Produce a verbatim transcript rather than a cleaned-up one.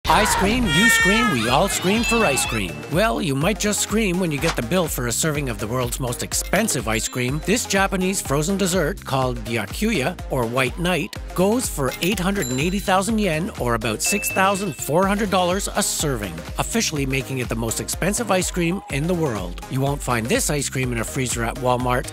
I scream, you scream, we all scream for ice cream. Well, you might just scream when you get the bill for a serving of the world's most expensive ice cream. This Japanese frozen dessert, called byakuya, or white knight, goes for eight hundred eighty thousand yen, or about six thousand four hundred dollars a serving, officially making it the most expensive ice cream in the world. You won't find this ice cream in a freezer at Walmart.